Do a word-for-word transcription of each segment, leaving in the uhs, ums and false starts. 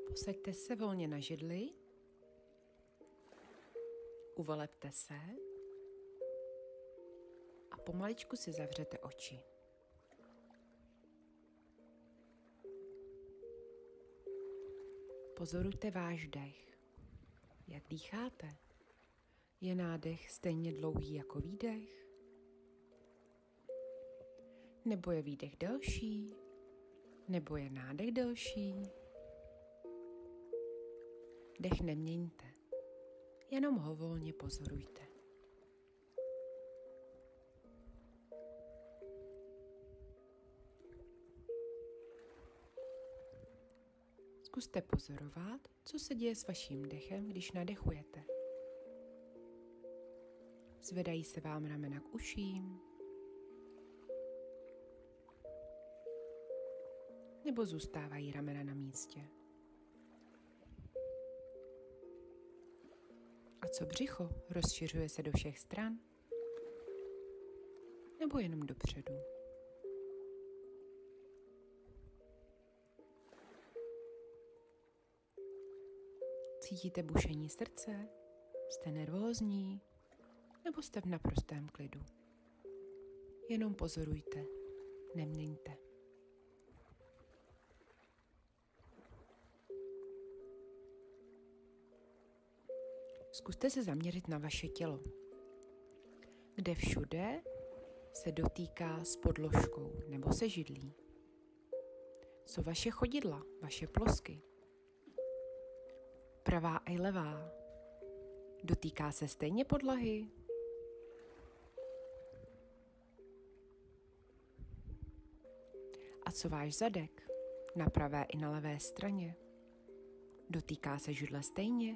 Posaďte se volně na židli, uvalepte se a pomaličku si zavřete oči. Pozorujte váš dech. Jak dýcháte? Je nádech stejně dlouhý jako výdech? Nebo je výdech delší? Nebo je nádech delší? Dech neměňte, jenom ho volně pozorujte. Zkuste pozorovat, co se děje s vaším dechem, když nadechujete. Zvedají se vám ramena k uším, nebo zůstávají ramena na místě. A co břicho? Rozšiřuje se do všech stran? Nebo jenom dopředu? Cítíte bušení srdce? Jste nervózní? Nebo jste v naprostém klidu? Jenom pozorujte, neměňte. Zkuste se zaměřit na vaše tělo, kde všude se dotýká s podložkou nebo se židlí. Co vaše chodidla, vaše plosky? Pravá i levá. Dotýká se stejně podlahy? A co váš zadek, na pravé i na levé straně? Dotýká se židle stejně?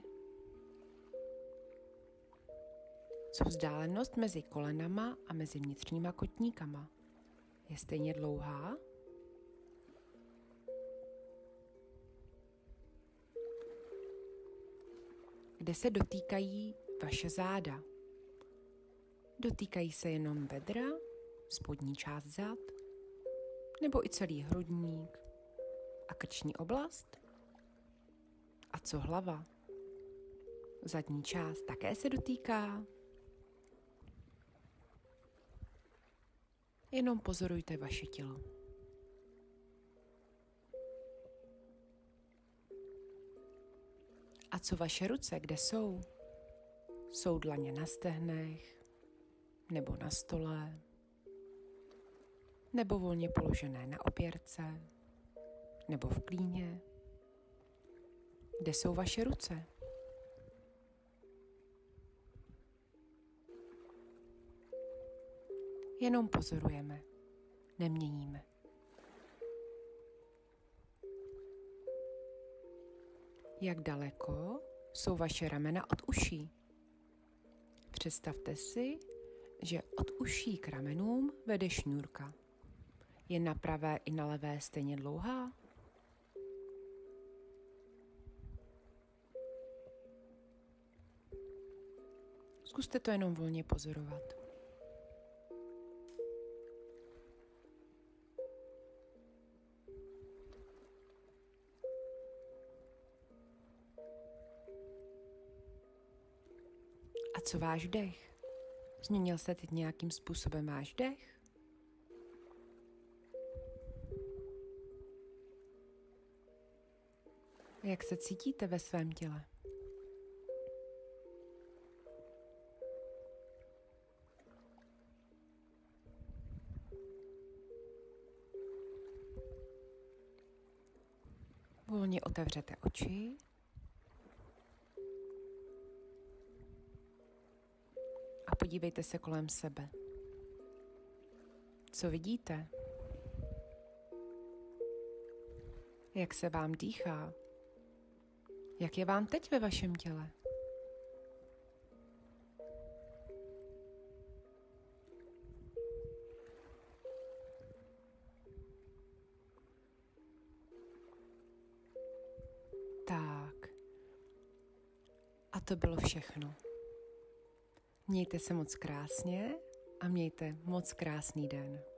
Co vzdálenost mezi kolenama a mezi vnitřníma kotníkama? Je stejně dlouhá? Kde se dotýkají vaše záda? Dotýkají se jenom bedra, spodní část zad, nebo i celý hrudník a krční oblast? A co hlava? Zadní část také se dotýká? Jenom pozorujte vaše tělo. A co vaše ruce, kde jsou? Jsou dlaně na stehnech, nebo na stole, nebo volně položené na opěrce, nebo v klíně? Kde jsou vaše ruce? Jenom pozorujeme, neměníme. Jak daleko jsou vaše ramena od uší? Představte si, že od uší k ramenům vede šňůrka. Je na pravé i na levé stejně dlouhá? Zkuste to jenom volně pozorovat. A co váš dech? Změnil se teď nějakým způsobem váš dech? Jak se cítíte ve svém těle? Volně otevřete oči. A podívejte se kolem sebe. Co vidíte? Jak se vám dýchá? Jak je vám teď ve vašem těle? Tak. A to bylo všechno. Mějte se moc krásně a mějte moc krásný den.